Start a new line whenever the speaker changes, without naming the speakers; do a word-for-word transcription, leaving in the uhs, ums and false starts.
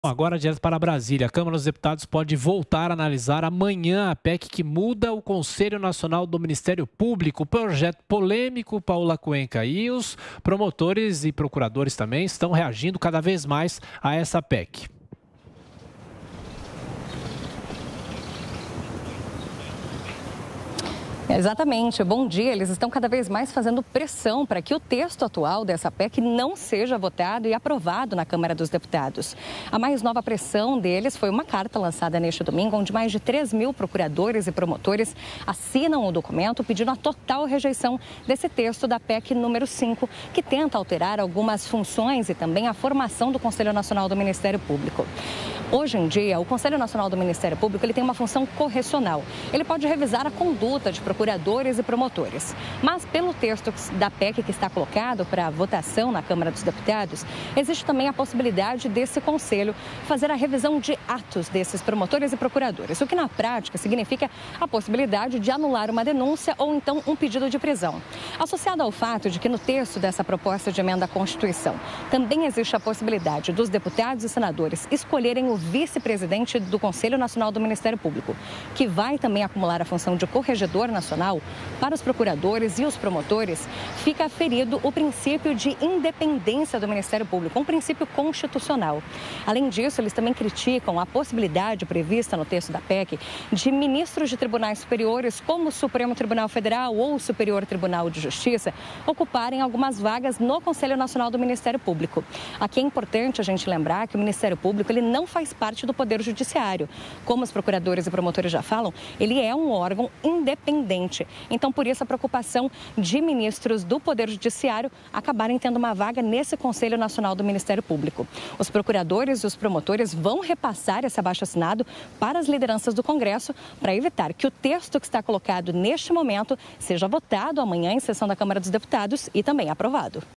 Agora, direto para Brasília, a Câmara dos Deputados pode voltar a analisar amanhã a P E C que muda o Conselho Nacional do Ministério Público. Projeto polêmico, Paula Cuenca, e os promotores e procuradores também estão reagindo cada vez mais a essa P E C.
Exatamente. Bom dia. Eles estão cada vez mais fazendo pressão para que o texto atual dessa P E C não seja votado e aprovado na Câmara dos Deputados. A mais nova pressão deles foi uma carta lançada neste domingo, onde mais de três mil procuradores e promotores assinam o documento pedindo a total rejeição desse texto da P E C número cinco, que tenta alterar algumas funções e também a formação do Conselho Nacional do Ministério Público. Hoje em dia, o Conselho Nacional do Ministério Público ele tem uma função correcional. Ele pode revisar a conduta de procuradores e promotores. Mas, pelo texto da P E C que está colocado para votação na Câmara dos Deputados, existe também a possibilidade desse conselho fazer a revisão de atos desses promotores e procuradores, o que na prática significa a possibilidade de anular uma denúncia ou então um pedido de prisão. Associado ao fato de que no texto dessa proposta de emenda à Constituição também existe a possibilidade dos deputados e senadores escolherem o vice-presidente do Conselho Nacional do Ministério Público, que vai também acumular a função de corregedor nacional, para os procuradores e os promotores, fica ferido o princípio de independência do Ministério Público, um princípio constitucional. Além disso, eles também criticam a possibilidade prevista no texto da P E C de ministros de tribunais superiores, como o Supremo Tribunal Federal ou o Superior Tribunal de Justiça, ocuparem algumas vagas no Conselho Nacional do Ministério Público. Aqui é importante a gente lembrar que o Ministério Público ele não faz parte do Poder Judiciário. Como os procuradores e promotores já falam, ele é um órgão independente. Então, por isso, a preocupação de ministros do Poder Judiciário acabarem tendo uma vaga nesse Conselho Nacional do Ministério Público. Os procuradores e os promotores vão repassar esse abaixo-assinado para as lideranças do Congresso para evitar que o texto que está colocado neste momento seja votado amanhã em sessão da Câmara dos Deputados e também aprovado.